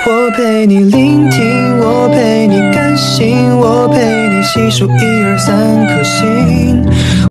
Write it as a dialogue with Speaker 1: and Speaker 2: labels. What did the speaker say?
Speaker 1: 我陪你聆听，我陪你感性，我陪你细数1、2、3颗星。